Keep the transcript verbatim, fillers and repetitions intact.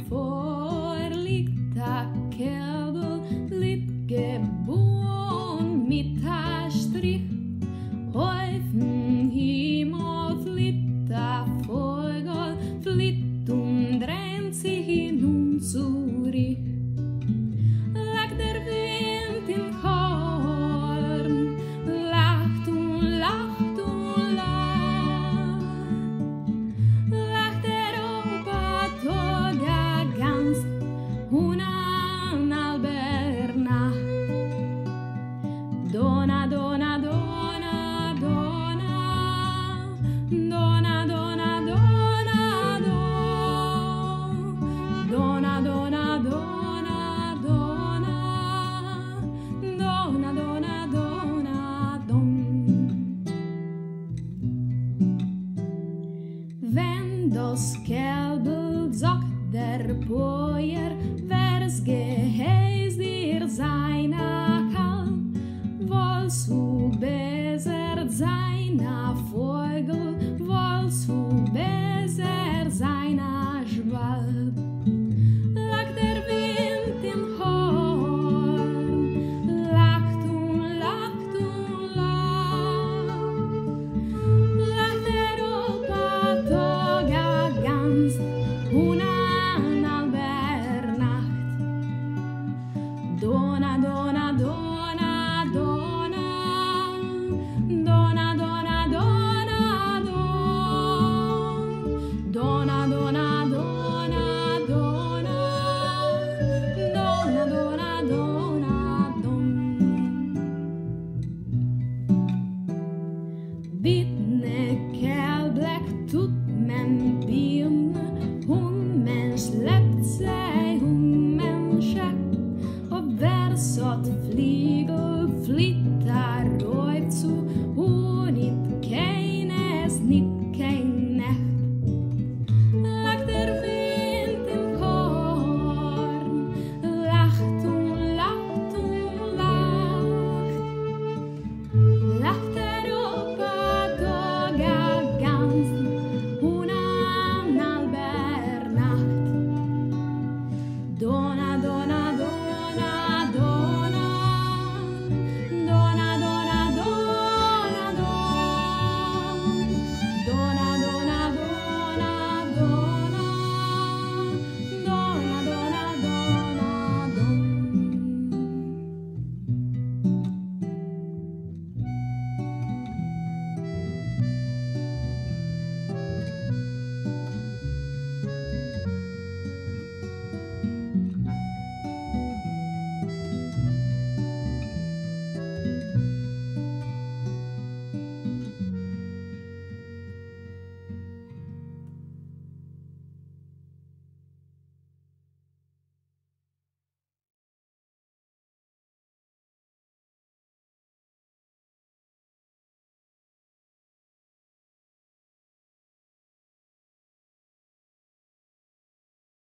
Kälbel lit geboren mit a Strich Häufen Himmel flitt a Vogel flitt und dreht sich hin und zurück. Lag der Wind im Horn, lacht und lacht und lacht. Lacht der Opa Toga ganz una Dona, dona, dona, dona, dona, dona, dona, dona, dona, dona, dona, dona, dona, dona, don. Wenn das Kälbel sagt der Bäuer